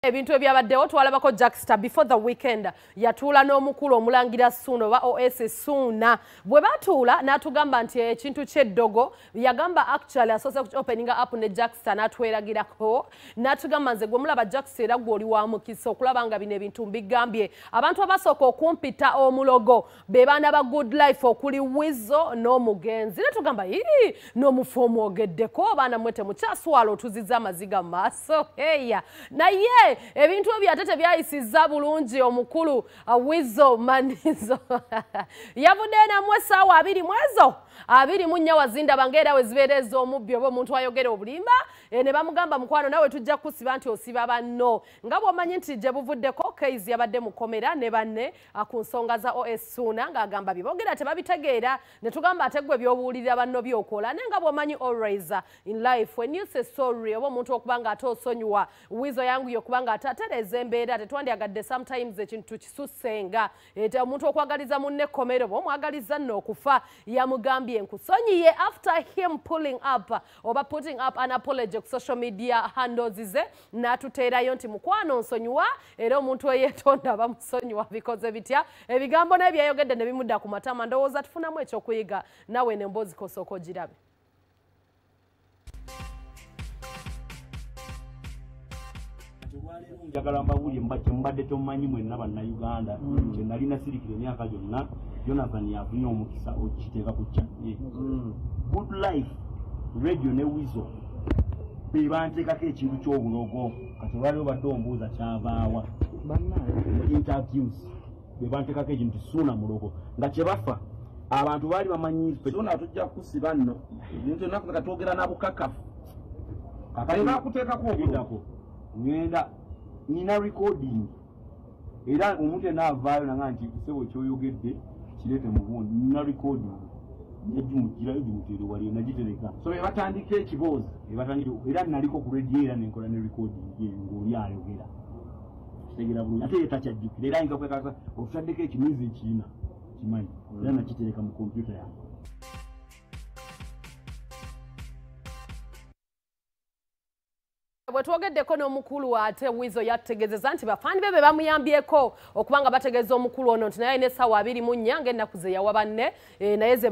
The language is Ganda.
Ebintu ebyabaddewo twalabako Jackster before the weekend yatuula n'omukulu omulangira Ssuuna oba OS Ssuuna bwe batuula n'atugamba nti ekintu ky'eddogo yagamba actually asoose openinga up ne Jackster n'atweragirako n'atugamba nze gwe mulaba Jackster era gwe oli wa mukisa okulaba nga bino ebintu mbigambye abantu abasooka okumpita omulogo be baana ba Good Life okuli Wizzo n'omugenzi netugamba n'omufu omwogeddeko abaana mmwe temukyaswala otuziza amaziga mu maaso heya naye ebintu ebyate tebyayisiza bulungi omukulu Wizzo Manizo yavudde namwe essaawa 2 mwezo 24 wazinda bangeera we zibeereza omubbi oba omuntu ayogera obulimba ne bamugamba mukwano nawe tujja kusiba nti osiba banno nga bw'omanyi nti gye buvuddeko Kaizi yabadde mukomera ne banne ku nsonga za OS Ssuuna ng'agamba bibogera tebabitegeera ne tugamba ate gwe by'obuwulirira banno by'okola naye nga bw'omanyi always in life when you say sorry oba omuntu okubanga ate osonyiwa Wizzo yangu yokubanga ate atereza embeera tetwandyagadde sometimes ekintu kisussenga omuntu okwagaliza munne ekkomero oba omwagaliza nno okufa yamugambye nkusonyiye after him pulling up oba putting up an apology ku social media handles ze n'atuteerayo nti mukwano nsonyiwa era omuntu eyeetonda bamusonyiwa bikoze bitya ebigambo naye byayogedde ne bimudda ku matama ndowooza tufunamu ekyokuyiga nawe n'emboozi kosooka ogirabe. Njagala mbawulire mbadde tomanyi mwenna bannayuganda kye nalina sirikira emyaka gyonna Jonathan yafunye omukisa okiteeka ku kyannye Good Life radio ne Wizzo be banteekako ekintu ky'obulogo kati waliwo badde ombuuza kyavaawa interviews be banteekako ekintu Ssuuna mulogo nga kye bafa abantu baali bamanyi Ssuuna tujja kusiba nno ebintu ennaku nga twogera nabukakafu kakati bakuteekako obuloko ngenda nina recording era omuntu enaavaayo nanga nti kusebo kyoyogedde kireete mubundi nina recording egimutere wali nagitereka so bebatandika ekiboozi era naliko ku radio era nenkola ne recording ng'oli ayogera kitegera bulungi ate ye takyajjukira era ayinza kwekasa okutaddeko ekimizi ekiina kimanyi era nakitereka mu kompyuta yange. Bwe twogeddeko n'omukulu ate Wizzo yategeezezza nti bafaani be bamuyambyeko okubanga bategeeza omukulu ono nti naye n'essaawa 24 ng'ennaku ze yawa banne naye